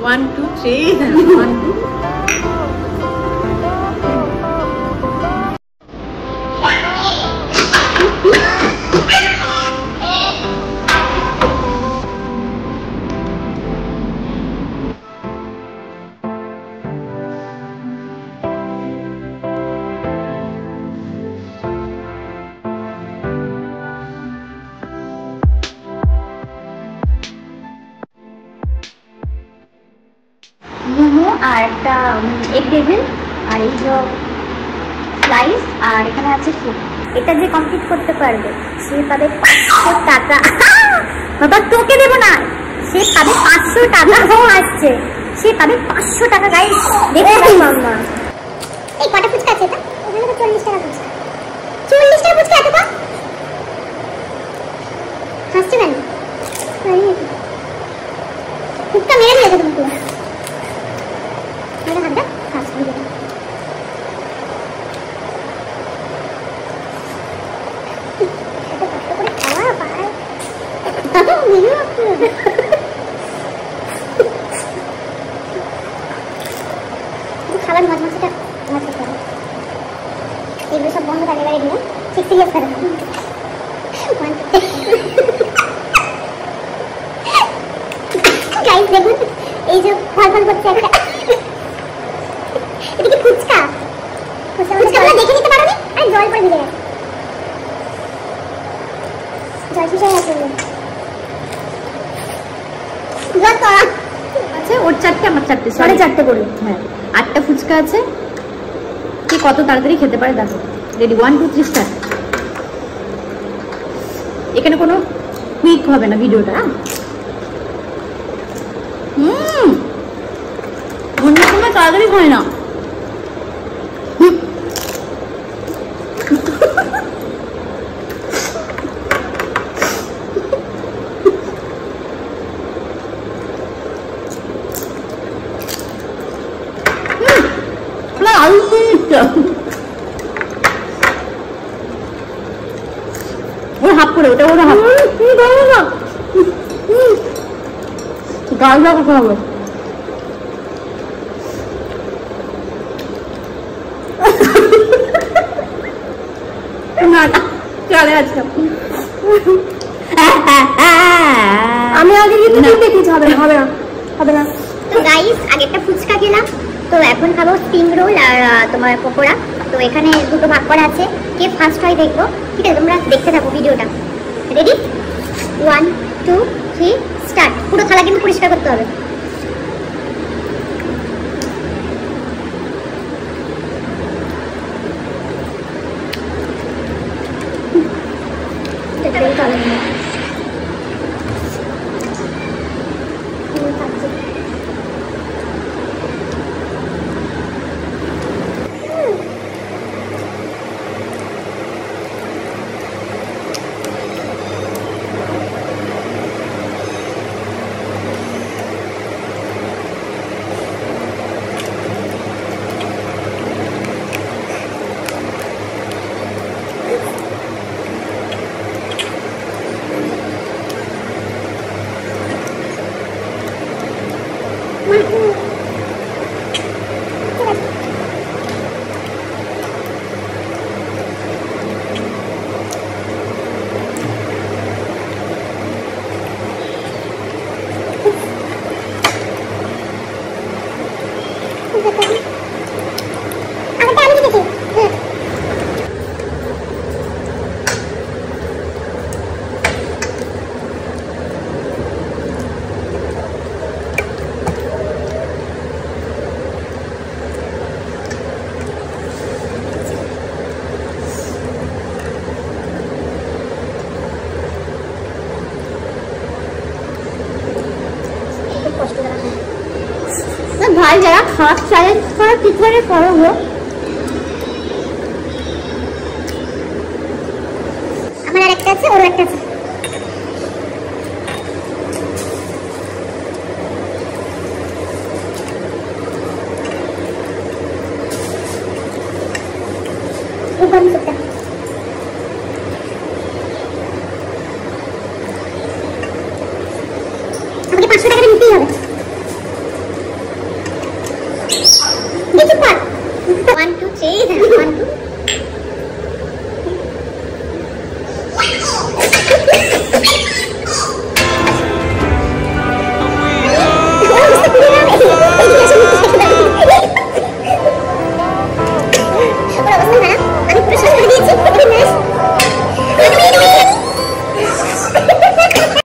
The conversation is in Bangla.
1 2 3 1 2 মোমো আর একটা এগ টেবিল আর এই যে স্লাইস আর এখানে আছে ফুড। এটা যে কমপ্লিট করতে পারবে সে পাবে 500 টাকা। বাবা তোকে দেবো না, সে পাবে 500 টাকা। আসছে সে পাবে 500 টাকা। গাইস দেখো মাম্মা এই কটা ফুচকা আছে? এটা এখানে তো 40 টাকা ফুচকা। 40 টাকা ফুচকা এত কম? হাসছে কেন? ফুচকা মেরে দিয়েছে তুমি পুরো। मेरा हाथ दे खास भी दे तो कष्ट করে খাওয়া পায় তো মেনু আপনি তো খাবার মজমজটা মজা করে এগুলো সব বন্ধ করে এবারে দিলাম ঠিক সিরিয়াস করে গাইস দেখুন এই যে ফলফল করছে একটা এদিকে ফুচকা ফুচকাগুলো দেখে নিতে পারো নি? আরে জল পড়ে ভিজে গেছে, জল শুষে গেছে। জল তো আছে ওর 4টে আমার 4টে 4.5 করে। হ্যাঁ 8টা ফুচকা আছে। কি কত তাড়াতাড়ি খেতে পারে দেখো। Ready 1 2 3 start. এখানে কোনো কুইক হবে না ভিডিওটা। অন্য সময় তাড়াতাড়ি হয় না। আলু ওর হাফ করে ওটা ওরা হাফ গাল কথা হবে। না চলে আজকে আমি আগে কিন্তু দেখেছি হবে না হবে না হবে না। তো গাইস আগেরটা ফুচকা খেলাম, তো এখন খাবো স্প্রিং রোল আর তোমার পকোড়া। তো এখানে দুটো ভাগ করা আছে, কে ফার্স্ট হয় দেখবো। ঠিক আছে তোমরা দেখতে থাকো ভিডিওটা। Ready 1 2 3 start. পুরো থালা কিন্তু পরিষ্কার করতে হবে। ভাই যারা খাস চ্যালেঞ্জ করার পিছনে করবো আমার আরেকটা আছে, ওর একটা আছে। আমাকে 500 টাকা নিতেই হবে। অবস্থা খারাপ, আমি পুরো শেষ করে দিয়েছি।